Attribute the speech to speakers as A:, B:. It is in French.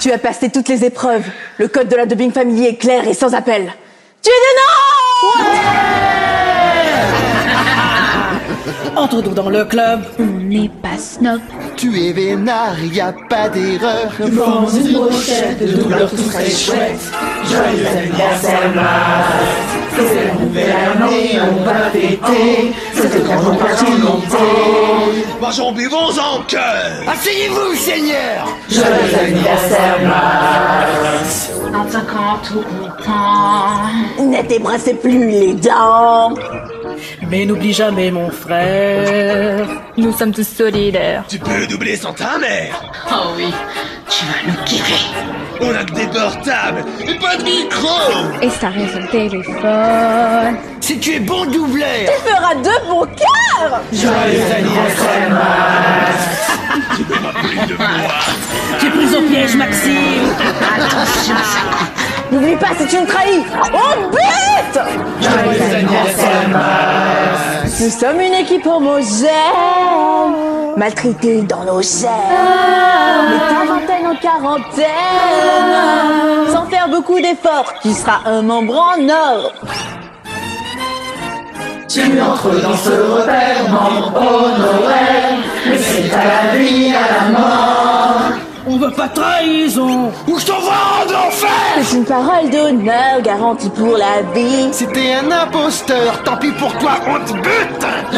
A: Tu as passé toutes les épreuves. Le code de la dubbing family est clair et sans appel. Tu es de non!
B: Entre nous dans le club.
C: On n'est pas snob.
D: Tu es vénard, y a pas d'erreur.
E: Nous formons une brochette de douleur tout très chouette. Joyeux anniversaire, Max. C'est la nouvelle année, on va fêter cette grande opportunité.
F: Mangeons, buvons en cœur.
D: Asseyez-vous, Seigneur.
E: Joyeux anniversaire, Max.
C: Dans 5 ans, tout content.
A: Ne t'ébrassez plus les dents.
B: Mais n'oublie jamais mon frère.
C: Nous sommes tous solidaires.
F: Tu peux doubler sans ta mère.
C: Oh oui, tu vas nous kiffer.
F: On a que des portables et pas de micro.
C: Et ça reste au téléphone.
D: Si tu es bon doubleur.
A: Tu feras 2 bons cœurs.
E: Joyeux anniversaire, Max.
F: Tu ne m'as plus de moi.
B: Tu es pris au piège, Maxime.
C: Attention, ça coupe.
A: N'oublie pas si tu me trahis. On bute.
E: Joyeux anniversaire, Max.
A: Nous sommes une équipe homogène, maltraitée dans nos gènes, mais ta vingtaine en quarantaine, sans faire beaucoup d'efforts, tu seras un membre en or.
E: Tu entres dans ce repère, membre honoraire, mais c'est à la vie, à la mort.
B: On veut pas de trahison.
D: Ou je t'envoie en enfer.
A: C'est une parole d'honneur garantie pour la vie.
D: Si t'es un imposteur, tant pis pour toi, on te bute.